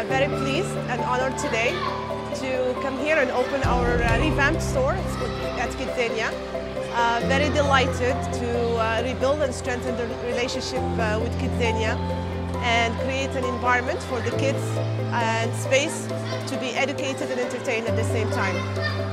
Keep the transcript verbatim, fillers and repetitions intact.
very pleased and honored today to come here and open our uh, revamped store at KidZania. Uh, very delighted to uh, rebuild and strengthen the relationship uh, with KidZania and create an environment for the kids and space to be educated and entertained at the same time.